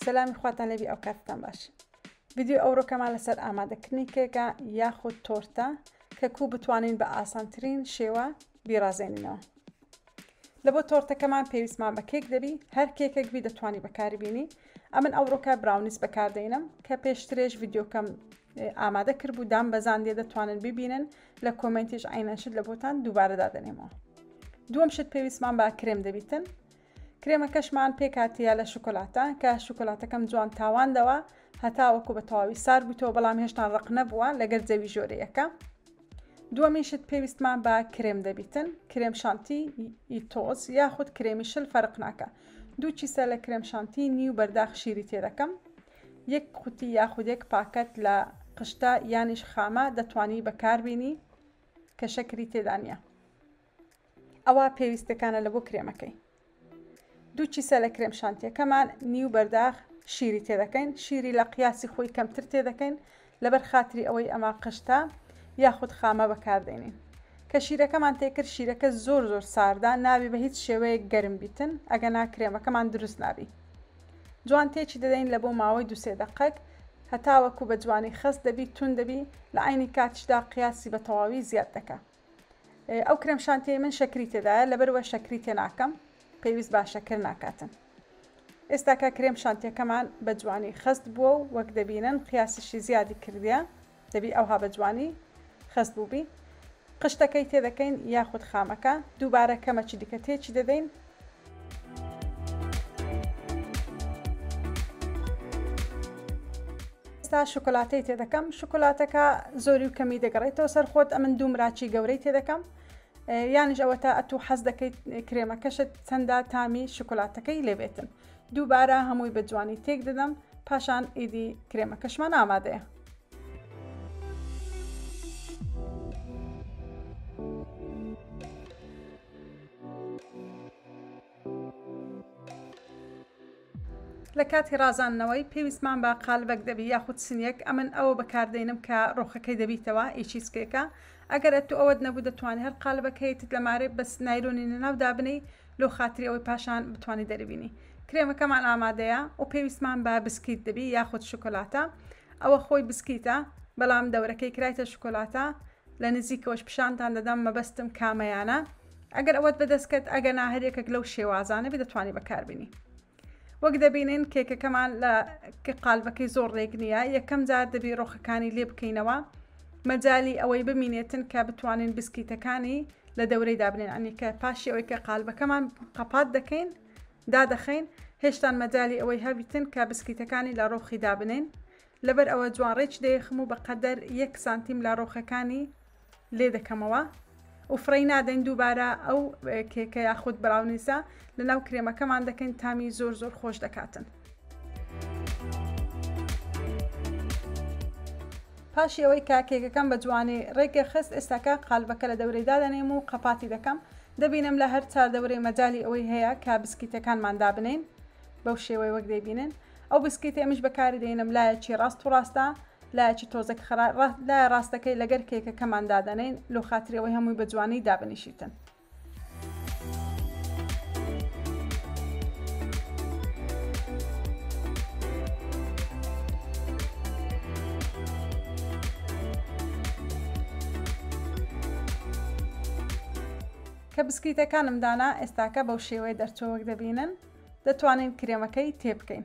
سلامی خواتان لێبی ئەو کاتتان باش. ڤیدیۆ ئەوڕۆکەمان لەسەر ئامادەکردنی کێکە یاخود تۆرتە کە کوو بتوانین بە ئاسانترین شێوە بیرازێنینەوە. لە بۆ تۆرتەکەمان پێویستمان بە کێک دەبی، هەر کێکێک بی دەتوانی بەکاری بینی. ئەمن ئەوڕۆکە براونیس بەکاردێنم کە پێشترێش ڤیدیۆکەم ئامادە کرد بوو دام بەزاندێ دەتوانن ببینن لە کۆمنتیش عینەشت لە بۆتان دووبارە دادەنێمەوە. دووەم شت پێویستمان بە کرێم دەبیتن. کرێمەکەشمان پێکاتیە لە شکۆلاتە کە شکۆلاتەکەم جوان تاواندەوە هەتا وەکو بە تەواوی سار بوویتەوە بەڵام هێشتا ڕق نەبووە لەگەر جەوی ژۆرەیەکە. دووەمی شت پێویستمان بە کرێم دەبیتن، کرێم شانتی ئیتۆز یاخود کرێمی شل فەرق ناکە. دوو چیسە لە کرێم شانتی نیو بەرداخ شیری تێدەکەم. یەک قوتی یاخود یەک پاکەت لە قشتە یانیش خامە دەتوانی بەکاربینی کە شەکری تێدا نیە. ئەوە پێویستەکانە لە بۆ کرێمەکەی. دوو چیسە لە کرێم شانتیەکەمان نیو بەرداخ شیری تێدەکەین، شیری لە قیاسی خۆی کەمتر تێدەکەین لەبەر خاتری ئەوەی ئەمە قشتە یاخود خامە بەکاردێنین. کە شیرەکەمان تێکرد شیرەکە زۆر ساردا نابی بە هیچ شێوەیە گەرم بیتن ئەگە ناکرێمەکەمان دروست نابی. جوان تێکی دەدەین لە بۆ ماوەی 2-3 دقەیەک هەتا وەکو بە جوانی خەست دەبی تون دەبی لە عینی کاتیشدا قیاسی بە تەواوی زیاد دەکە. ئەو کرێم شانتیە من شەکری تێدایە لەبەرەوە شەکری تێ ناکەم، پێویست با شەکر ناکاتن. ئێستا کە کرێم شانتیەکەمان بە جوانی خەست بووە و وەک دەبینن قیاسیشی زیادی کردیە دەبی ئەوها بە جوانی خەست بووبی. قشتەکەی تێدەکەین یاخود خامەکە دووبارە کەمەچی دیکە تێکی دەدەین. ئێستا شکۆلاتەی تێدەکەم، شکۆلاتەکە زۆری و کەمی دەگەڕێتەوە سەر خۆت. ئەمن دوو مراچی گەورەی تێدەکەم، یانیش ئەوە تا ئەتوو حەز دەکەیت کرێمەکەشت چەندە تامی شکۆلاتەکەی لێبێتن. دووبارە هەمووی بە جوانی تێک دەدەم پاشان ئیدی کرێمەکەشمان ئامادەیە. لە کاتی ڕازاندنەوەی پێویستمان بە قالبەک دەبی یاخود سنیەک. ئەمن ئەوە بەکاردێنم کە ڕۆخەکەی دەبیتەوە ئیچیسکێکە. ئەگەر تو ئەوەت نەبوو دەتوانێت هەر قالبەکەیتت لە مارێ بەس نایلۆنی ناو دابنەی لۆ خاتری ئەوەی پاشان بتوانانی دەربینی. کرێمەکەمان ئامادەیە و پێویستمان بە بسکیت دەبی یاخود شکۆلاتە. ئەوە خۆی بسکیتە بەڵام دەورەکەی کرایتە شکۆلاتە. لە نزیکەوەش پیشانتان دەدەم مەبەستم کامەیانە. ئەگەر ئەوەت بەدەستکەت ئەگە ناهەرێکێک لەو شێوازانەبی دەتوانی بەکاربینی. وەک دەبینین کێکەکەمان لە قالبەکەی زۆر ڕێک نییە. یەکەم جار دەبی ڕۆخەکانی لێ بکەینەوە مەجای ئەوەی بمینێتن کە بتوانین بسکیتەکانی لە دەورەی دابنێن، ئەنی کە پاشی ئەوەی کە قالبەکەمان قەپات دەکەین دادەخەین هێشتان مەجای ئەوەی هەبیتن کە بسکیتەکانی لە ڕۆخی دابنێن. لەبەر ئەوە جوان ڕێک دەیەخم و بەقەدەر 1 سانتیم لە ڕۆخەکانی لێ دەکەمەوە و فڕی نادەین. دووبارە ئەو کێکە یاخود براونیسە لەناو کرێمەکەمان دەکەین تامی زۆر خۆش دەکاتن. پاشی ئەوەی کاکێکەکەم بە جوانی ڕێگە خست ئێستاکە قالبەکە لە دەورەی دادەنێم و قەپاتی دەکەم. دەبینم لە هەر چار دەورەی مەجای ئەوەی هەیە کە بسکیتەکانمان دابنین بەو شێوەی وەک دەبینن. ئەو بسکیتە ئەمیش بەکاری دێنم لایەکی ڕاست و ڕاستە لایەکی تۆزێک لای ڕاستەکەی لەگەر کێکەکەمان دادەنین لۆ خاتری ئەوەی هەمووی بە جوانی دابنیشیتن. کە بسکیتەکانم دانا ئێستاکە بەو شێوەیە دەرچۆوەک دەبینن دەتوانین کرێمەکەی تێبکەین.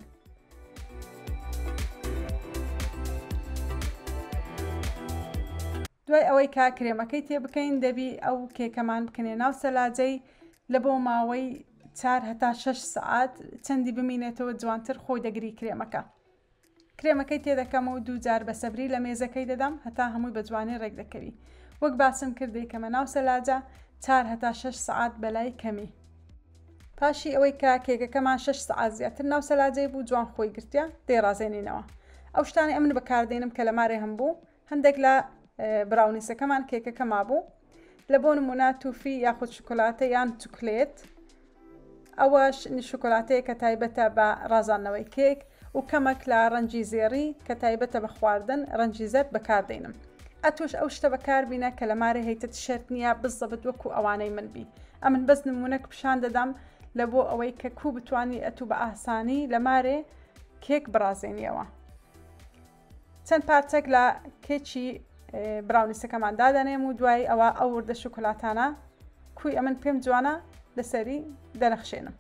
دوای ئەوەی کا کرێمەکەی تێبکەین دەبی ئەو کێکەمان بکەنێ ناو سەلاجەی لە بۆ ماوەی 4 هەتا 6 سعات چەندی بمینێتەوە جوانتر خۆی دەگری کرێمەکە. کرێمەکەی تێدەکەم و دوو جار بە سەبری لە مێزەکەی دەدەم هەتا هەمووی بە جوانی ڕێک دەکەوی. وەک باسم کردی کەمە ناو سەلاجە 4 هەتا 6 سعات بەلای کەمی. پاشی ئەوەی کە کێکەکەمان 6 سعات زیاتر ناو سەلاجەی بوو جوان خۆی گرتیا دەیڕازێنینەوە. ئەو شتانی ئەمن بەکاردێنم کە لە مارێ هەم بوو هەندێک لە براونیسەکەمان کێکەکە مابوو. لە بۆ نمونە توفی یاخود شکۆلاتە یان چوکلێت. ئەوەش شکۆلاتەیە کە تایبەتە بە ڕازاندنەوەی کێک و کەمەک لە ڕەنجی زێڕی کە تایبەتە بە خواردن ڕەنجی زەرد بەکاردێنم. ئەتوش ئەو شتە بەکاربینە کە لە مارە هەیتت شەرت نییە بزەبت وەکو ئەوانەی من بی. ئەمن بەس نمونەک پیشان دەدەم لە بۆ ئەوەی کە کوو بتوانی ئەتوو بە ئاسانی لە مارێ کێک برازێنیەوە. چەند پارچەک لە کێکی براونیسەکەمان دادەنێم و دوای ئەوە ئەو وردە شوکۆلاتانە کوی ئەمن پێم جوانە لەسەری دەنەخشێنم.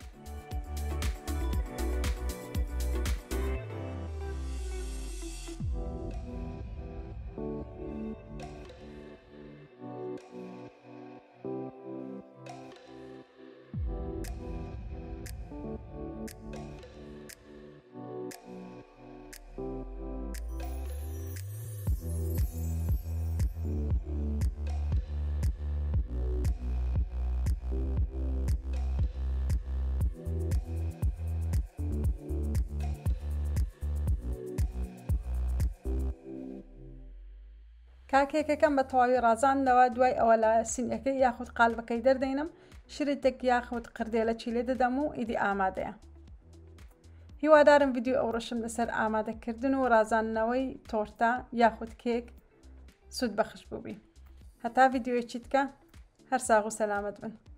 کاکێکەکەم بە تەواوی ڕازاندەوە. دوای ئەوە لە سینیەکەی یاخود قالبەکەی دەردەینم، شرێتێک یاخود قردێلە چیلێ دەدەم و ئیدی ئامادەیە. هیوادارم ڤیدیۆ ئەوڕۆشم لەسەر ئامادەکردن و ڕازاندنەوەی تۆرتە یاخود کێک سوود بەخش بووبی. هەتا ڤیدیۆیەکی دیکە، هەر ساغ و سەلامەت بن.